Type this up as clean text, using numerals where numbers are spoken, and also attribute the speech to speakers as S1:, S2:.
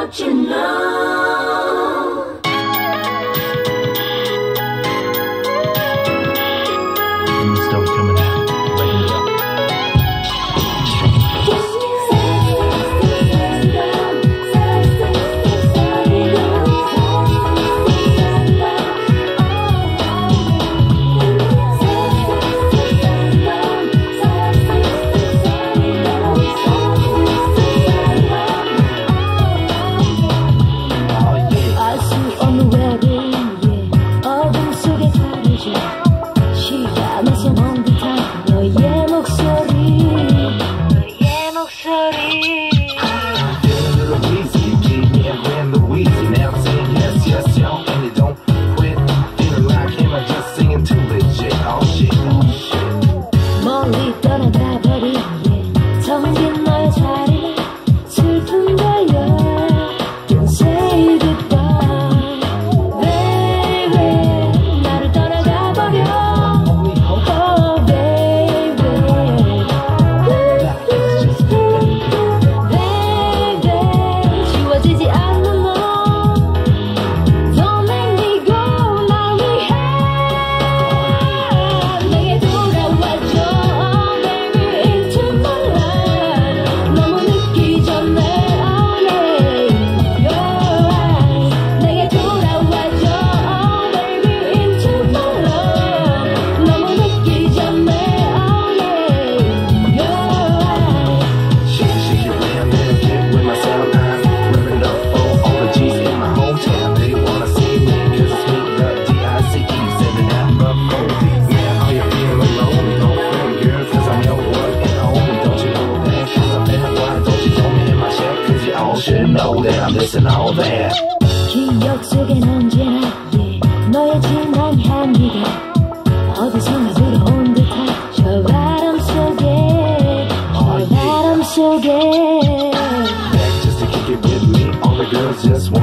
S1: what you know.
S2: Stuff coming out. Ready to go. Should know that I'm missing all that.
S3: 기억 속엔 언제나 너의 진한 향기가 어디선가 들어온 듯한 저 바람 속에 저 바람 속에
S2: Back just to kick it with me. All the girls just want